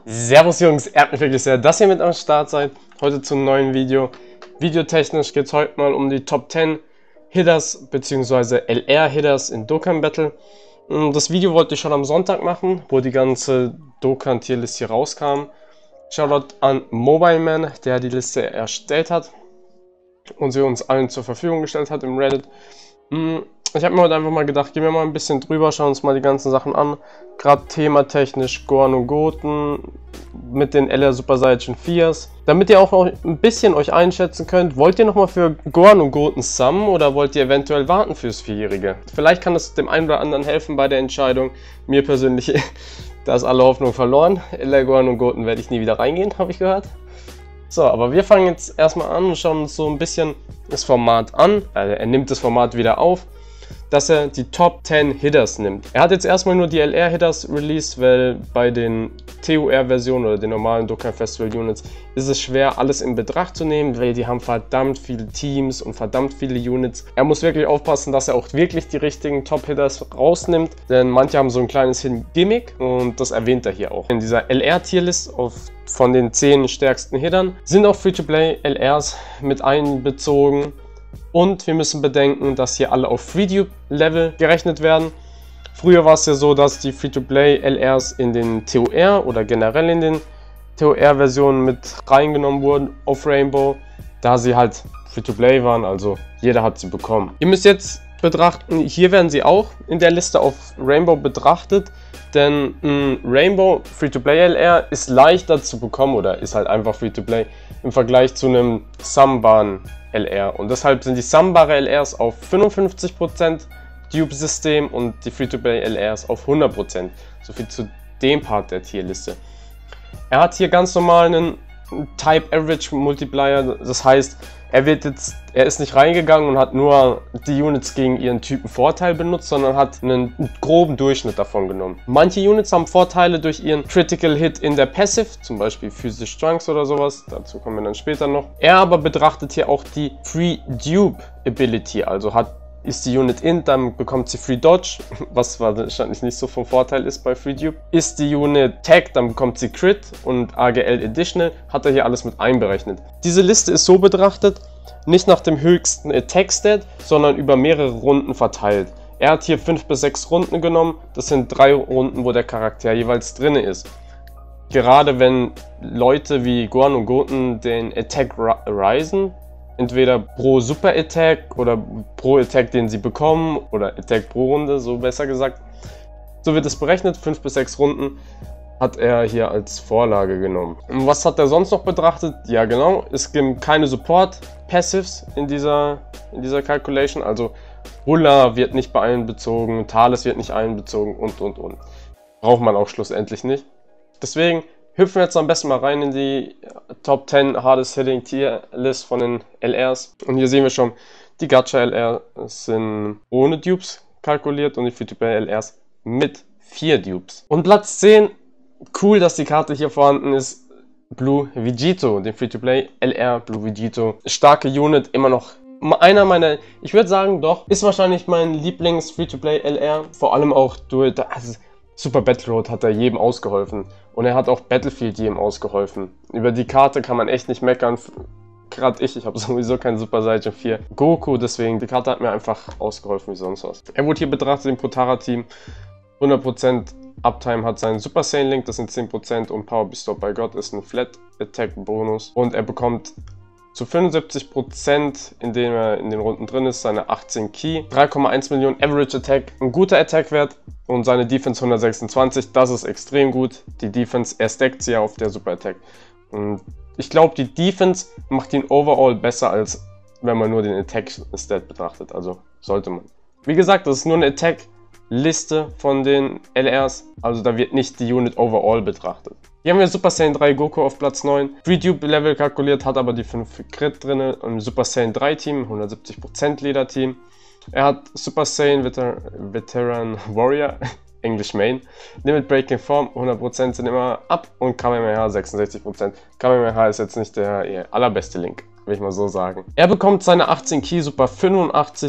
Servus Jungs, ehrt mich wirklich sehr, dass ihr mit am Start seid. Heute zum neuen Video. Videotechnisch geht es heute mal um die Top 10 Hitters bzw. LR-Hitters in Dokkan Battle. Das Video wollte ich schon am Sonntag machen, wo die ganze Dokkan Tierlist hier rauskam. Shoutout an Mobileman, der die Liste erstellt hat und sie uns allen zur Verfügung gestellt hat im Reddit. Ich habe mir heute einfach mal gedacht, gehen wir mal ein bisschen drüber, schauen uns mal die ganzen Sachen an. Gerade thematechnisch Gohan und Goten mit den LR Super Saiyan 4s. Damit ihr auch noch ein bisschen euch einschätzen könnt, wollt ihr nochmal für Gohan und Goten summen oder wollt ihr eventuell warten fürs 4-Jährige? Vielleicht kann das dem einen oder anderen helfen bei der Entscheidung. Mir persönlich, da ist alle Hoffnung verloren. LR Gohan und Goten werde ich nie wieder reingehen, habe ich gehört. So, aber wir fangen jetzt erstmal an und schauen uns so ein bisschen das Format an. Also er nimmt das Format wieder auf, dass er die Top 10 Hitters nimmt. Er hat jetzt erstmal nur die LR-Hitters released, weil bei den TUR-Versionen oder den normalen Dokkan Festival Units ist es schwer, alles in Betracht zu nehmen, weil die haben verdammt viele Teams und verdammt viele Units. Er muss wirklich aufpassen, dass er auch wirklich die richtigen Top-Hitters rausnimmt, denn manche haben so ein kleines Gimmick und das erwähnt er hier auch. In dieser LR-Tierlist von den 10 stärksten Hittern sind auch Free-to-Play LRs mit einbezogen. Und wir müssen bedenken, dass hier alle auf FreeDupe-Level gerechnet werden. Früher war es ja so, dass die Free-to-Play-LRs in den TOR oder generell in den TOR-Versionen mit reingenommen wurden auf Rainbow, da sie halt Free-to-Play waren, also jeder hat sie bekommen. Ihr müsst jetzt betrachten, hier werden sie auch in der Liste auf Rainbow betrachtet, denn Rainbow Free-to-Play LR ist leichter zu bekommen oder ist halt einfach Free-to-Play im Vergleich zu einem sammbaren LR. Und deshalb sind die sammbare LRs auf 55% Dupe-System und die Free-to-Play LRs auf 100%. So viel zu dem Part der Tierliste. Er hat hier ganz normal einen Type Average Multiplier, das heißt, er ist nicht reingegangen und hat nur die Units gegen ihren Typen Vorteil benutzt, sondern hat einen groben Durchschnitt davon genommen. Manche Units haben Vorteile durch ihren Critical Hit in der Passive, zum Beispiel Physisch Trunks oder sowas, dazu kommen wir dann später noch. Er aber betrachtet hier auch die Free Dupe Ability, also ist die Unit in, dann bekommt sie Free Dodge, was wahrscheinlich nicht so vom Vorteil ist bei Free Dupe. Ist die Unit Tag, dann bekommt sie Crit und AGL Additional, hat er hier alles mit einberechnet. Diese Liste ist so betrachtet, nicht nach dem höchsten Attack Stat, sondern über mehrere Runden verteilt. Er hat hier 5 bis 6 Runden genommen, das sind 3 Runden, wo der Charakter jeweils drin ist. Gerade wenn Leute wie Gohan und Goten den Attack risen, entweder pro Super Attack oder pro Attack, den sie bekommen, oder Attack pro Runde, so besser gesagt. So wird es berechnet, 5 bis 6 Runden hat er hier als Vorlage genommen. Und was hat er sonst noch betrachtet? Ja genau, es gibt keine Support Passives in dieser Calculation, also Hulla wird nicht bei einbezogen, Thales wird nicht einbezogen und. Braucht man auch schlussendlich nicht. Deswegen hüpfen wir jetzt am besten mal rein in die Top 10 Hardest Hitting Tier List von den LRs. Und hier sehen wir schon, die Gacha LR sind ohne Dupes kalkuliert und die Free-to-Play LRs mit 4 Dupes. Und Platz 10, cool, dass die Karte hier vorhanden ist, Blue Vegito, den Free-to-Play LR Blue Vegito. Starke Unit, immer noch einer meiner, ich würde sagen doch, ist wahrscheinlich mein Lieblings Free-to-Play LR. Vor allem auch durch, also Super Battle Road hat er jedem ausgeholfen. Und er hat auch Battlefield jedem ausgeholfen. Über die Karte kann man echt nicht meckern. Gerade ich habe sowieso keinen Super Saiyan 4 Goku, deswegen die Karte hat mir einfach ausgeholfen wie sonst was. Er wurde hier betrachtet im Potara-Team. 100% Uptime hat seinen Super Saiyan Link, das sind 10% und Power Bestop by God ist ein Flat Attack Bonus. Und er bekommt zu 75%, indem er in den Runden drin ist, seine 18 Key, 3,1 Millionen Average Attack, ein guter Attack-Wert und seine Defense 126, das ist extrem gut. Die Defense, er stackt sie ja auf der Super Attack. Und ich glaube, die Defense macht ihn overall besser, als wenn man nur den Attack-Stat betrachtet, also sollte man. Wie gesagt, das ist nur eine Attack-Liste von den LRs, also da wird nicht die Unit overall betrachtet. Hier haben wir Super Saiyan 3 Goku auf Platz 9. Free Dupe Level kalkuliert, hat aber die 5 Crit drin. Im Super Saiyan 3 Team, 170% Leader Team. Er hat Super Saiyan Veteran Warrior, English Main. Limit Breaking Form, 100% sind immer ab und Kamehameha 66%. Kamehameha ist jetzt nicht der allerbeste Link, will ich mal so sagen. Er bekommt seine 18 Key Super 85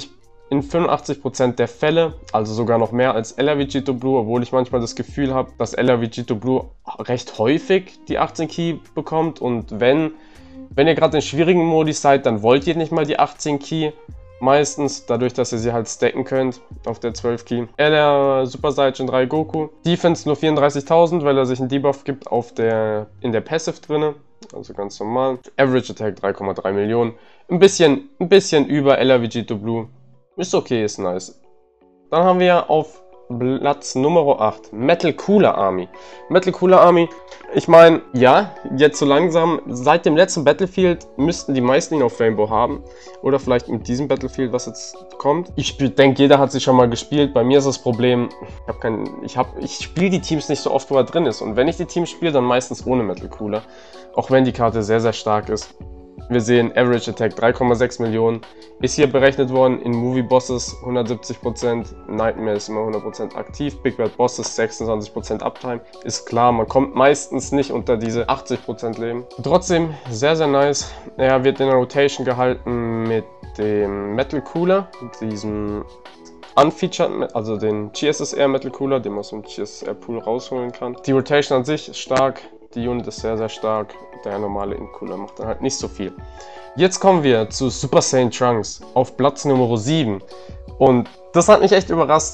in 85% der Fälle, also sogar noch mehr als LR Vegito Blue, obwohl ich manchmal das Gefühl habe, dass LR Vegito Blue recht häufig die 18 Key bekommt. Und wenn ihr gerade in schwierigen Modi seid, dann wollt ihr nicht mal die 18 Key. Meistens, dadurch, dass ihr sie halt stacken könnt auf der 12 Key. LR Super Saiyan 3 Goku. Defense nur 34.000, weil er sich einen Debuff gibt in der Passive drinne. Also ganz normal. Average Attack 3,3 Millionen. Ein bisschen über LR Vegito Blue. Ist okay, ist nice. Dann haben wir auf Platz Nummer 8 Metal Cooler Army. Metal Cooler Army, ich meine, ja, jetzt so langsam, seit dem letzten Battlefield müssten die meisten ihn auf Rainbow haben. Oder vielleicht mit diesem Battlefield, was jetzt kommt. Ich denke, jeder hat sie schon mal gespielt. Bei mir ist das Problem, ich spiele die Teams nicht so oft, wo er drin ist. Und wenn ich die Teams spiele, dann meistens ohne Metal Cooler. Auch wenn die Karte sehr, sehr stark ist. Wir sehen Average Attack 3,6 Millionen. Ist hier berechnet worden in Movie Bosses 170%. Nightmare ist immer 100% aktiv. Big Bad Bosses 26% Uptime. Ist klar, man kommt meistens nicht unter diese 80% Leben. Trotzdem sehr, sehr nice. Er wird in der Rotation gehalten mit dem Metal Cooler. Diesem Unfeatured, also den GSSR Metal Cooler, den man aus dem GSSR Pool rausholen kann. Die Rotation an sich ist stark. Die Unit ist sehr, sehr stark. Der normale Ink-Cooler macht dann halt nicht so viel. Jetzt kommen wir zu Super Saiyan Trunks auf Platz Nummer 7. Und das hat mich echt überrascht,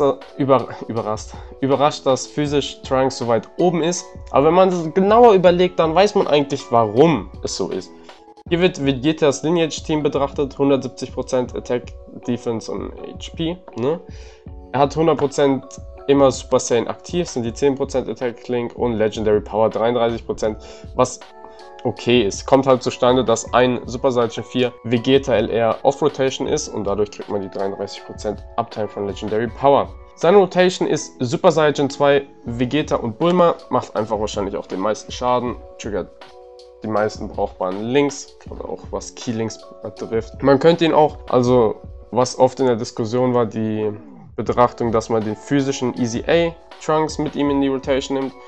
dass physisch Trunks so weit oben ist. Aber wenn man das genauer überlegt, dann weiß man eigentlich, warum es so ist. Hier wird Vegetas Lineage Team betrachtet. 170% Attack, Defense und HP. Ne? Er hat 100% immer Super Saiyan aktiv, sind die 10% Attack Link und Legendary Power 33%, was okay ist. Kommt halt zustande, dass ein Super Saiyan 4 Vegeta LR Off-Rotation ist und dadurch kriegt man die 33% Uptime von Legendary Power. Seine Rotation ist Super Saiyan 2 Vegeta und Bulma, macht einfach wahrscheinlich auch den meisten Schaden, triggert die meisten brauchbaren Links, gerade auch was Key Links betrifft. Man könnte ihn auch, also was oft in der Diskussion war, die Betrachtung, dass man den physischen Easy A Trunks mit ihm in die Rotation nimmt.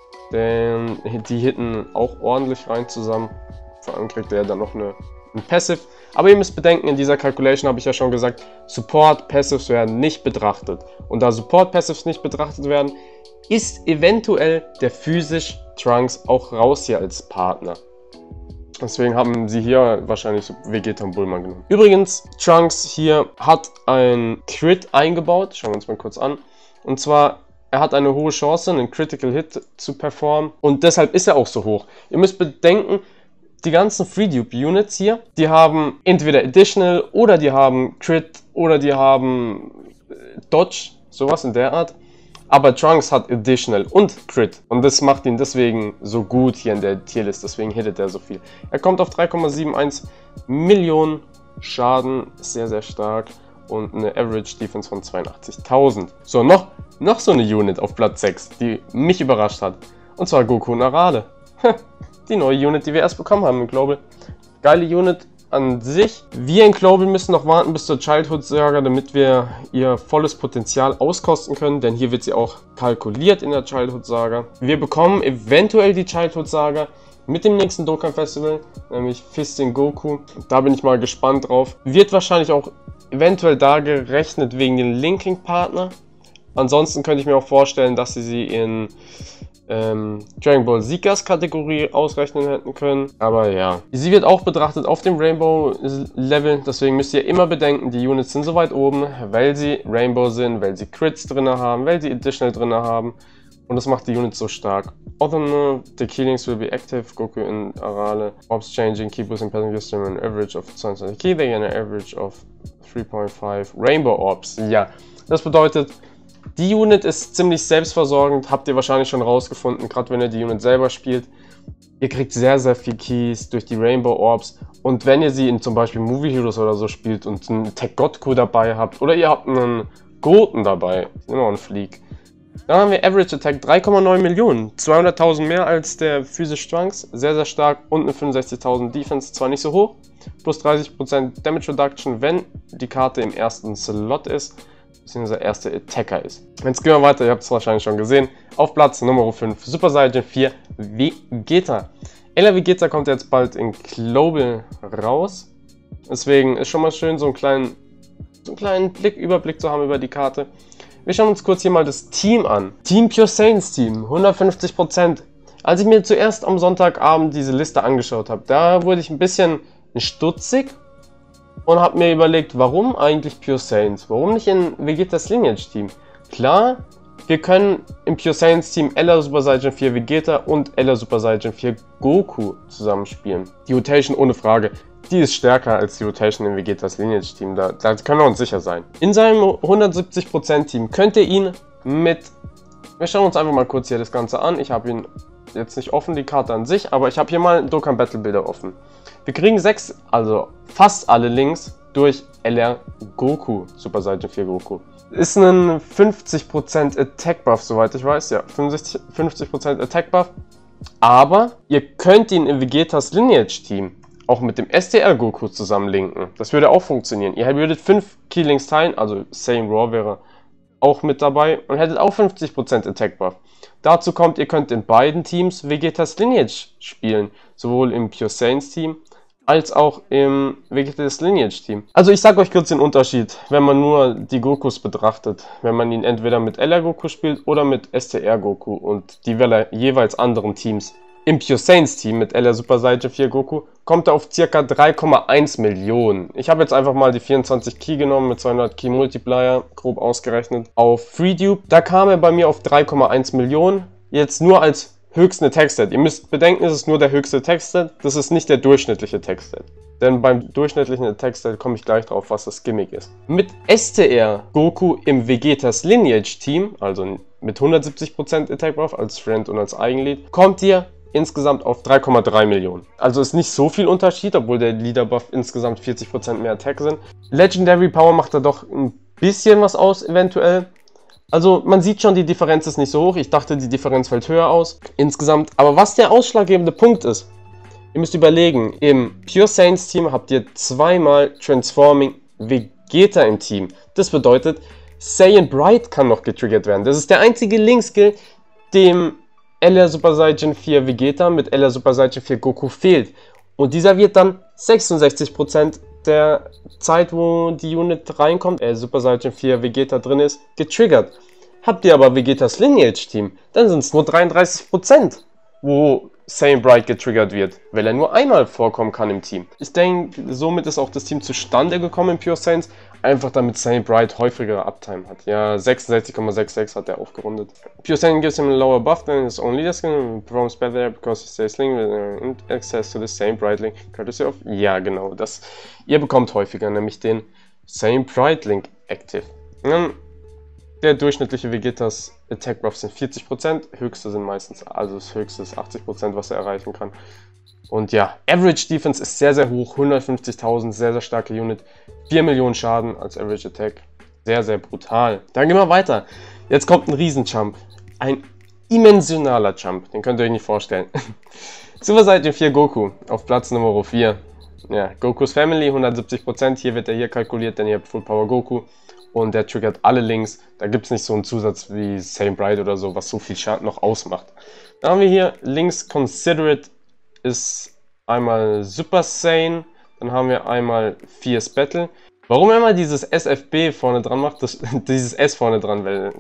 Denn die hitten auch ordentlich rein zusammen. Vor allem kriegt er dann noch ein Passive. Aber ihr müsst bedenken, in dieser Calculation habe ich ja schon gesagt, Support Passives werden nicht betrachtet. Und da Support Passives nicht betrachtet werden, ist eventuell der physisch Trunks auch raus hier als Partner. Deswegen haben sie hier wahrscheinlich so Vegeta und Bulma genommen. Übrigens, Trunks hier hat ein Crit eingebaut. Schauen wir uns mal kurz an. Und zwar, er hat eine hohe Chance, einen Critical Hit zu performen. Und deshalb ist er auch so hoch. Ihr müsst bedenken, die ganzen Free-Dupe-Units hier, die haben entweder Additional oder die haben Crit oder die haben Dodge. Sowas in der Art. Aber Trunks hat Additional und Crit. Und das macht ihn deswegen so gut hier in der Tierlist. Deswegen hittet er so viel. Er kommt auf 3,71 Millionen Schaden. Sehr, sehr stark. Und eine Average Defense von 82.000. So, noch so eine Unit auf Platz 6, die mich überrascht hat. Und zwar Goku Narade. Die neue Unit, die wir erst bekommen haben im Global. Geile Unit an sich. Wir in Global müssen noch warten bis zur Childhood Saga, damit wir ihr volles Potenzial auskosten können, denn hier wird sie auch kalkuliert in der Childhood Saga. Wir bekommen eventuell die Childhood Saga mit dem nächsten Dokkan Festival, nämlich Fisting Goku. Da bin ich mal gespannt drauf. Wird wahrscheinlich auch eventuell da gerechnet wegen den Linking Partner. Ansonsten könnte ich mir auch vorstellen, dass sie in Dragon Ball Zkas Kategorie ausrechnen hätten können. Aber ja, sie wird auch betrachtet auf dem Rainbow Level. Deswegen müsst ihr immer bedenken, die Units sind so weit oben, weil sie Rainbow sind, weil sie Crits drin haben, weil sie Additional drin haben. Und das macht die Units so stark. Although the killings will be active, Goku in Arale, Orbs changing, keep boosting pattern system an average of 22 key, they an average of 3.5 Rainbow Orbs. Ja, das bedeutet, die Unit ist ziemlich selbstversorgend, habt ihr wahrscheinlich schon rausgefunden, gerade wenn ihr die Unit selber spielt. Ihr kriegt sehr, sehr viel Keys durch die Rainbow Orbs. Und wenn ihr sie in zum Beispiel Movie Heroes oder so spielt und einen Tech Goku dabei habt, oder ihr habt einen Goten dabei, immer ein Fleek, dann haben wir Average Attack 3,9 Millionen, 200.000 mehr als der Physisch Trunks, sehr, sehr stark und eine 65.000 Defense, zwar nicht so hoch, plus 30% Damage Reduction, wenn die Karte im ersten Slot ist, beziehungsweise der erste Attacker ist. Jetzt gehen wir weiter, ihr habt es wahrscheinlich schon gesehen. Auf Platz Nummer 5, Super Saiyan 4 Vegeta. LR Vegeta kommt jetzt bald in Global raus. Deswegen ist schon mal schön, so einen kleinen so einen kleinen Überblick zu haben über die Karte. Wir schauen uns kurz hier mal das Team an. Team Pure Saiyans Team, 150%. Als ich mir zuerst am Sonntagabend diese Liste angeschaut habe, da wurde ich ein bisschen stutzig und habe mir überlegt, warum eigentlich Pure Saiyans? Warum nicht in Vegetas Lineage Team? Klar, wir können im Pure Saiyans Team LR Super Saiyan 4 Vegeta und LR Super Saiyan 4 Goku zusammenspielen. Die Rotation ohne Frage, die ist stärker als die Rotation im Vegetas Lineage Team, da können wir uns sicher sein. In seinem 170% Team könnt ihr ihn mit... Wir schauen uns einfach mal kurz hier das Ganze an. Ich habe ihn jetzt nicht offen, die Karte an sich, aber ich habe hier mal Dokkan Battle Bilder offen. Wir kriegen 6, also fast alle Links durch LR Goku, Super Saiyan 4 Goku. Ist ein 50% Attack Buff, soweit ich weiß, ja, 50% Attack Buff. Aber ihr könnt ihn im Vegetas Lineage Team auch mit dem STR Goku zusammenlinken. Das würde auch funktionieren. Ihr würdet 5 Keylinks teilen, also Saiyan Raw wäre auch mit dabei und hättet auch 50% Attack Buff. Dazu kommt, ihr könnt in beiden Teams Vegetas Lineage spielen, sowohl im Pure Saiyans Team als auch im Vegetas Lineage Team. Also ich sage euch kurz den Unterschied, wenn man nur die Gokus betrachtet. Wenn man ihn entweder mit LR Goku spielt oder mit STR Goku und die jeweils anderen Teams. Im Pure Saiyans Team mit LR Super Saiyan 4 Goku kommt er auf ca. 3,1 Millionen. Ich habe jetzt einfach mal die 24 Key genommen mit 200 Key Multiplier, grob ausgerechnet, auf FreeDupe. Da kam er bei mir auf 3,1 Millionen, jetzt nur als höchsten Attack-Stat. Ihr müsst bedenken, es ist nur der höchste Attack-Stat, das ist nicht der durchschnittliche Attack-Stat. Denn beim durchschnittlichen Attack-Stat komme ich gleich drauf, was das Gimmick ist. Mit STR Goku im Vegetas Lineage Team, also mit 170% Attack Buff als Friend und als Eigenlead, kommt ihr insgesamt auf 3,3 Millionen. Also ist nicht so viel Unterschied, obwohl der Leader Buff insgesamt 40% mehr Attack sind. Legendary Power macht da doch ein bisschen was aus, eventuell. Also man sieht schon, die Differenz ist nicht so hoch. Ich dachte, die Differenz fällt höher aus insgesamt. Aber was der ausschlaggebende Punkt ist, ihr müsst überlegen, im Pure Saiyans Team habt ihr zweimal Transforming Vegeta im Team. Das bedeutet, Saiyan Bright kann noch getriggert werden. Das ist der einzige Link-Skill, dem LR Super Saiyan 4 Vegeta mit LR Super Saiyan 4 Goku fehlt. Und dieser wird dann 66% der Zeit, wo die Unit reinkommt, Super Saiyan 4 Vegeta drin ist, getriggert. Habt ihr aber Vegetas Lineage Team, dann sind es nur 33%, wo Saiyan Bright getriggert wird, weil er nur einmal vorkommen kann im Team. Ich denke, somit ist auch das Team zustande gekommen in Pure Saiyans, einfach damit Saiyan Bright häufigere Uptime hat. Ja, 66,66 hat er aufgerundet. Pure Saiyan gives him a lower buff than his own leader skin, performs better because he stays linked with access to the Saiyan Bright Link, courtesy of... Ja, genau, das. Ihr bekommt häufiger, nämlich den Saiyan Bright Link Active. Der durchschnittliche Vegetas Attack Buff sind 40%, höchste sind meistens, also das höchste ist 80%, was er erreichen kann. Und ja, Average Defense ist sehr, sehr hoch, 150.000, sehr, sehr starke Unit, 4 Millionen Schaden als Average Attack, sehr, sehr brutal. Dann gehen wir weiter. Jetzt kommt ein Riesenjump, ein immensionaler Jump, den könnt ihr euch nicht vorstellen. Super Saiyan 4 Goku auf Platz Nummer 4. Ja, Gokus Family, 170%, hier wird er hier kalkuliert, denn ihr habt Full Power Goku. Und der triggert alle Links. Da gibt es nicht so einen Zusatz wie Saiyan Bright oder so, was so viel Schaden noch ausmacht. Dann haben wir hier Links Considerate ist einmal Super Saiyan. Dann haben wir einmal Fierce Battle. Warum er immer dieses SFB vorne dran macht, dieses S vorne dran, weil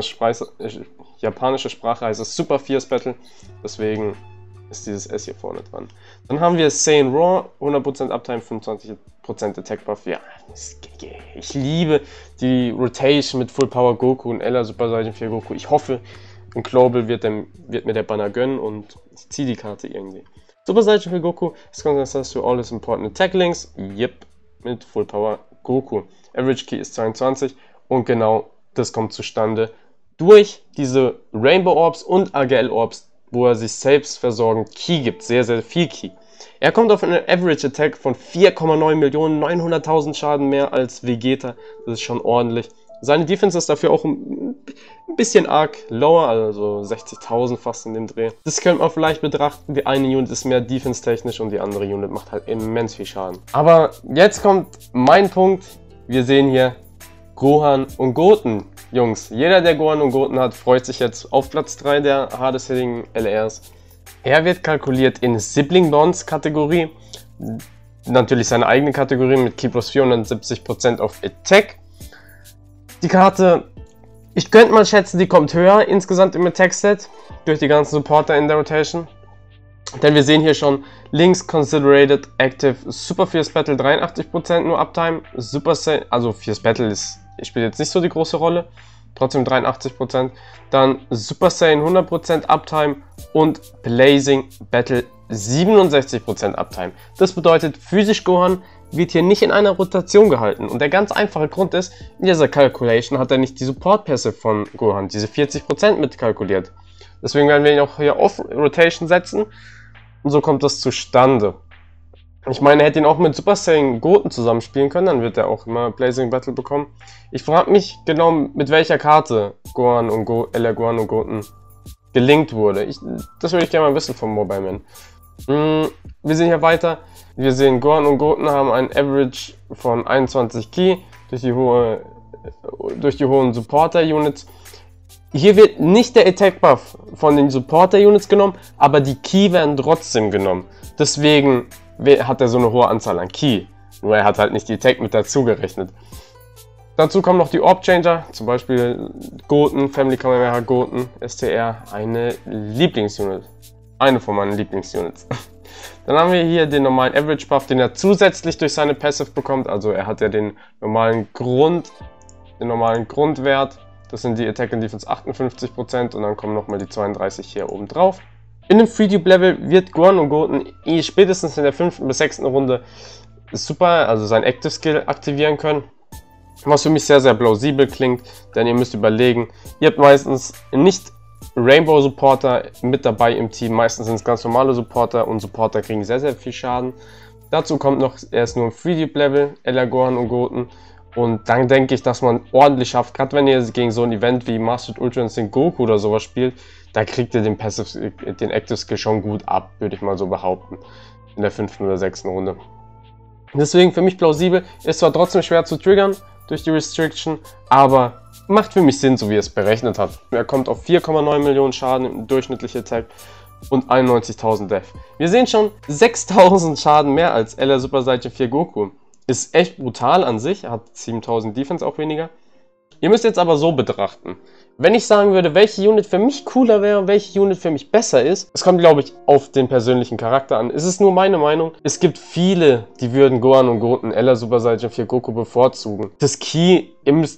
japanische Sprache heißt es Super Fierce Battle. Deswegen ist dieses S hier vorne dran. Dann haben wir Saiyan Raw, 100% Uptime, 25% Attack Buff. Ja, ich liebe die Rotation mit Full Power Goku und LR Super Saiyan 4 Goku. Ich hoffe, im Global wird mir der Banner gönnen und ich ziehe die Karte irgendwie. Super Saiyan 4 Goku is consistent to all his important attack links. Yep, mit Full Power Goku. Average Key ist 22 und genau das kommt zustande durch diese Rainbow Orbs und AGL Orbs, wo er sich selbst versorgend Key gibt, sehr, sehr viel Key. Er kommt auf einen Average Attack von 4,9 Millionen, 900.000 Schaden mehr als Vegeta, das ist schon ordentlich. Seine Defense ist dafür auch ein bisschen arg lower, also 60.000 fast in dem Dreh. Das könnte man vielleicht betrachten, die eine Unit ist mehr defense-technisch und die andere Unit macht halt immens viel Schaden. Aber jetzt kommt mein Punkt, wir sehen hier Gohan und Goten. Jungs, jeder, der Gohan und Goten hat, freut sich jetzt auf Platz 3 der Hardest Hitting LRs. Er wird kalkuliert in Sibling Bonds Kategorie. natürlich seine eigene Kategorie mit Ki plus 470% auf Attack. Die Karte, ich könnte mal schätzen, die kommt höher insgesamt im Attack-Set durch die ganzen Supporter in der Rotation. Denn wir sehen hier schon links Considerated Active Super Fierce Battle 83% nur Uptime. Super Saiyan, also Fierce Battle spielt jetzt nicht so die große Rolle, trotzdem 83%. Dann Super Saiyan 100% Uptime und Blazing Battle 67% Uptime. Das bedeutet, physisch Gohan wird hier nicht in einer Rotation gehalten. Und der ganz einfache Grund ist, in dieser Calculation hat er nicht die Support Passive von Gohan, diese 40% mitkalkuliert. Deswegen werden wir ihn auch hier auf Rotation setzen. Und so kommt das zustande. Ich meine, er hätte ihn auch mit Super Saiyan Goten zusammenspielen können, dann wird er auch immer Blazing Battle bekommen. Ich frage mich genau, mit welcher Karte Gohan und Goten gelinkt wurde. Das würde ich gerne mal wissen vom Mobile Man. Wir sehen hier weiter. Wir sehen, Gohan und Goten haben einen Average von 21 Ki durch die hohen Supporter-Units. Hier wird nicht der Attack-Buff von den Supporter-Units genommen, aber die Ki werden trotzdem genommen. Deswegen hat er so eine hohe Anzahl an Ki. Nur er hat halt nicht die Attack mit dazu gerechnet. Dazu kommen noch die Orb-Changer, zum Beispiel Goten, Family Kamehameha Goten, STR, eine Lieblingsunit. Eine von meinen Lieblingsunits. Dann haben wir hier den normalen Average Buff, den er zusätzlich durch seine Passive bekommt. Also er hat ja den normalen Grundwert. Das sind die Attack and Defense 58% und dann kommen nochmal die 32 hier oben drauf. In dem 3-Deep-Level wird Gohan und Goten spätestens in der 5. bis 6. Runde super, also sein Active Skill aktivieren können. Was für mich sehr, sehr plausibel klingt, denn ihr müsst überlegen, ihr habt meistens nicht Rainbow Supporter mit dabei im Team, meistens sind es ganz normale Supporter und Supporter kriegen sehr, sehr viel Schaden. Dazu kommt noch, er ist nur im 3-Deep-Level, Ella, Gohan und Goten. Und dann denke ich, dass man ordentlich schafft, gerade wenn ihr gegen so ein Event wie Mastered Ultra Instinct Goku oder sowas spielt, da kriegt ihr den Active Skill schon gut ab, würde ich mal so behaupten, in der 5. oder 6. Runde. Deswegen für mich plausibel, ist zwar trotzdem schwer zu triggern durch die Restriction, aber macht für mich Sinn, so wie er es berechnet hat. Er kommt auf 4,9 Millionen Schaden im durchschnittlichen Attack und 91.000 Def. Wir sehen schon 6.000 Schaden mehr als Ella Super Saiyan 4 Goku. Ist echt brutal an sich, hat 7.000 Defense auch weniger. Ihr müsst jetzt aber so betrachten. Wenn ich sagen würde, welche Unit für mich cooler wäre, welche Unit für mich besser ist, es kommt, glaube ich, auf den persönlichen Charakter an. Es ist nur meine Meinung. Es gibt viele, die würden Gohan und Goten, Ella Super Saiyan 4 Goku bevorzugen. Das Ki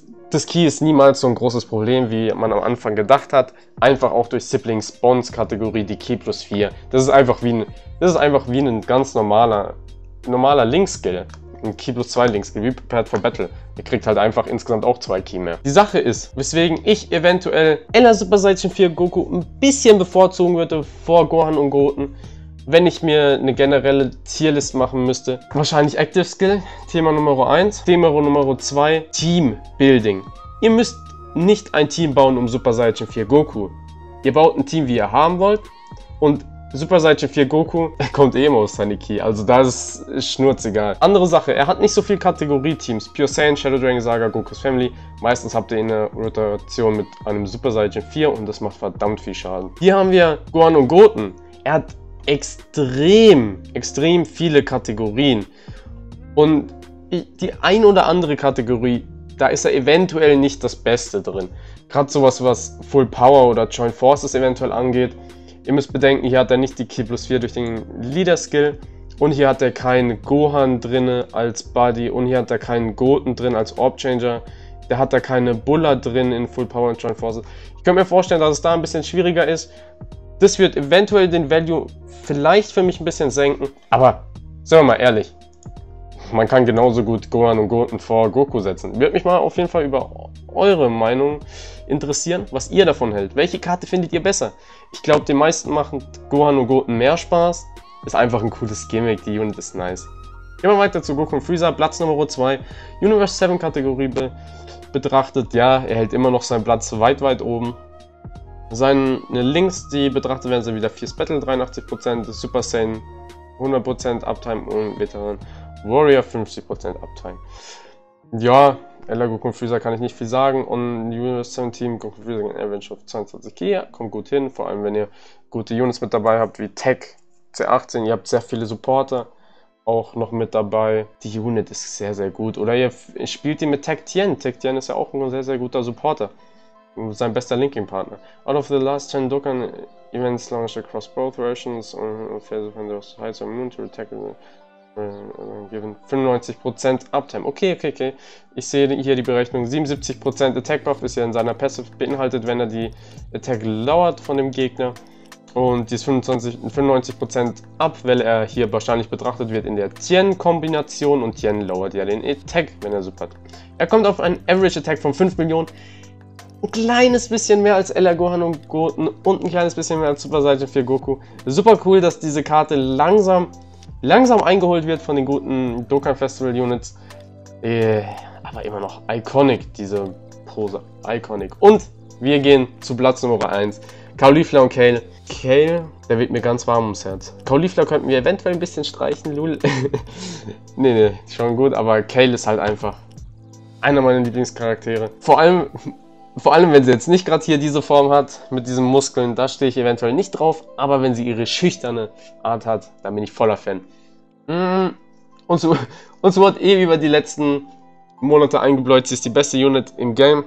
ist niemals so ein großes Problem, wie man am Anfang gedacht hat. Einfach auch durch Siblings Bonds Kategorie, die Ki plus 4. Das ist einfach wie ein ganz normaler Link-Skill. Ein Ki plus 2 Link-Skill, wie Prepared for Battle. Ihr kriegt halt einfach insgesamt auch 2 Ki mehr. Die Sache ist, weswegen ich eventuell Ella Super Saiyan 4 Goku ein bisschen bevorzugen würde vor Gohan und Goten, wenn ich mir eine generelle Tierlist machen müsste. Wahrscheinlich Active Skill, Thema Nummer 1. Thema Nummer 2, Team Building. Ihr müsst nicht ein Team bauen um Super Saiyan 4 Goku. Ihr baut ein Team, wie ihr haben wollt, und Super Saiyan 4 Goku kommt immer aus seine Ki, also da ist schnurzegal. Andere Sache, er hat nicht so viel Kategorie-Teams. Pure Saiyan, Shadow Dragon Saga, Goku's Family. Meistens habt ihr eine Rotation mit einem Super Saiyan 4 und das macht verdammt viel Schaden. Hier haben wir Gohan und Goten. Er hat extrem viele Kategorien. Und die ein oder andere Kategorie, da ist er eventuell nicht das Beste drin. Gerade sowas, was Full Power oder Joint Forces eventuell angeht. Ihr müsst bedenken, hier hat er nicht die Ki plus 4 durch den Leader Skill und hier hat er keinen Gohan drin als Buddy und hier hat er keinen Goten drin als Orb Changer. Der hat da keine Bulla drin in Full Power und Joint Forces. Ich könnte mir vorstellen, dass es da ein bisschen schwieriger ist. Das wird eventuell den Value vielleicht für mich ein bisschen senken, aber sagen wir mal ehrlich, man kann genauso gut Gohan und Goten vor Goku setzen. Würde mich mal auf jeden Fall über eure Meinung interessieren, was ihr davon hält. Welche Karte findet ihr besser? Ich glaube, den meisten machen Gohan und Goten mehr Spaß. Ist einfach ein cooles Gimmick, die Unit ist nice. Gehen wir weiter zu Goku und Freezer, Platz Nummer 2. Universe 7 Kategorie betrachtet, ja, er hält immer noch seinen Platz weit oben. Seine Links, die betrachtet werden, sind wieder Fierce Battle 83%, Super Saiyan 100% Uptime und Veteran Warrior 50% Uptime. Ja, Ella, Goku und Freezer kann ich nicht viel sagen. Und Universe 7 Team, Goku und Freezer gegen Average auf 22 Ki, kommt gut hin. Vor allem, wenn ihr gute Units mit dabei habt, wie Tech, C18, ihr habt sehr viele Supporter. auch noch mit dabei. Die Unit ist sehr, sehr gut. Oder ihr spielt die mit Tech Tien. Tech Tien ist ja auch ein sehr, sehr guter Supporter. Sein bester Linking-Partner. Out of the last 10 Dokkan events launched across both versions on phase of those heights are immune to attack given 95% Uptime. Okay. Ich sehe hier die Berechnung. 77% Attack Buff ist ja in seiner Passive beinhaltet, wenn er die Attack lowert von dem Gegner. Und die ist 95% ab, weil er hier wahrscheinlich betrachtet wird in der Tien-Kombination und Tien lowert ja den Attack, wenn er suppert. Er kommt auf einen Average Attack von 5 Millionen. Ein kleines bisschen mehr als LR Gohan und Goten und ein kleines bisschen mehr als Super Saiyan 4 Goku. Super cool, dass diese Karte langsam eingeholt wird von den guten Dokkan Festival Units. Aber immer noch iconic, diese Pose. Iconic. Und wir gehen zu Platz Nummer 1. Caulifla und Kale. Kale, der wird mir ganz warm ums Herz. Caulifla könnten wir eventuell ein bisschen streichen, lul. nee, schon gut, aber Kale ist halt einfach einer meiner Lieblingscharaktere. Vor allem, wenn sie jetzt nicht gerade hier diese Form hat, mit diesen Muskeln, da stehe ich eventuell nicht drauf. Aber wenn sie ihre schüchterne Art hat, dann bin ich voller Fan. Uns wurde über die letzten Monate eingebläut, sie ist die beste Unit im Game.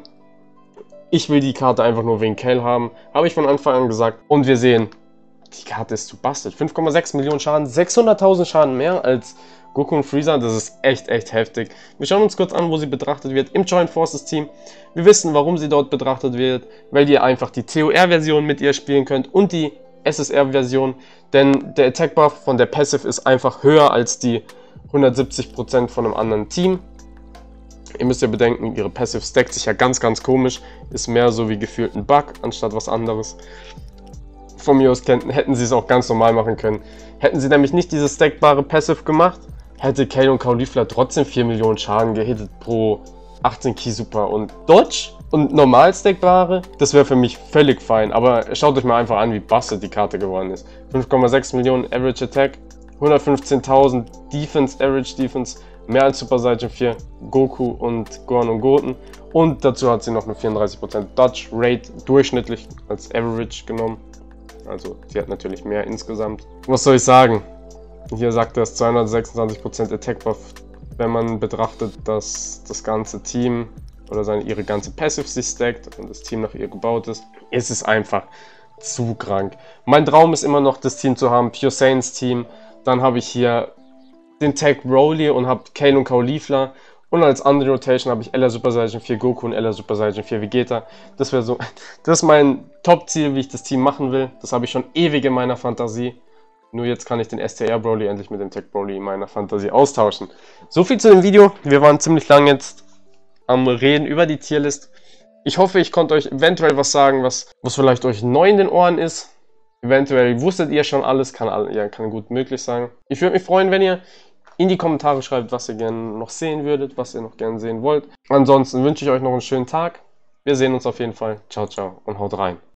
Ich will die Karte einfach nur wegen Kale haben, habe ich von Anfang an gesagt. Und wir sehen, die Karte ist zu busted. 5,6 Millionen Schaden, 600.000 Schaden mehr als Goku und Freezer, das ist echt heftig. Wir schauen uns kurz an, wo sie betrachtet wird im Joint Forces Team. Wir wissen, warum sie dort betrachtet wird, weil ihr einfach die TOR-Version mit ihr spielen könnt und die SSR-Version, denn der Attack Buff von der Passive ist einfach höher als die 170% von einem anderen Team. Ihr müsst ja bedenken, ihre Passive stackt sich ja ganz komisch, ist mehr so wie gefühlt ein Bug, anstatt was anderes. Von mir aus hätten sie es auch ganz normal machen können. Hätten sie nämlich nicht diese stackbare Passive gemacht, hätte Kale und Caulifla trotzdem 4 Millionen Schaden gehittet pro 18 Key Super und Dodge und normal stackbare, das wäre für mich völlig fein. Aber schaut euch mal einfach an, wie busted die Karte geworden ist. 5,6 Millionen Average Attack, 115.000 Defense, Average Defense, mehr als Super Saiyan 4, Goku und Gohan und Goten. Und dazu hat sie noch eine 34% Dodge Rate durchschnittlich als Average genommen. Also sie hat natürlich mehr insgesamt. Was soll ich sagen? Hier sagt er es 226% Attack Buff, wenn man betrachtet, dass das ganze Team oder ihre ganze Passive sich stackt und das Team nach ihr gebaut ist. Es ist einfach zu krank. Mein Traum ist immer noch, das Team zu haben, Pure Saiyans Team. Dann habe ich hier den Tag Broly und habe Kale und Caulifla. Und als andere Rotation habe ich LR Super Saiyan 4 Goku und LR Super Saiyan 4 Vegeta. Das ist mein Top-Ziel, wie ich das Team machen will. Das habe ich schon ewig in meiner Fantasie. Nur jetzt kann ich den STR Broly endlich mit dem Tech Broly in meiner Fantasie austauschen. So viel zu dem Video. Wir waren ziemlich lang jetzt am Reden über die Tierlist. Ich hoffe, ich konnte euch eventuell was sagen, was vielleicht euch neu in den Ohren ist. Eventuell wusstet ihr schon alles, kann gut möglich sein. Ich würde mich freuen, wenn ihr in die Kommentare schreibt, was ihr gerne noch sehen würdet, was ihr noch gerne sehen wollt. Ansonsten wünsche ich euch noch einen schönen Tag. Wir sehen uns auf jeden Fall. Ciao, ciao und haut rein.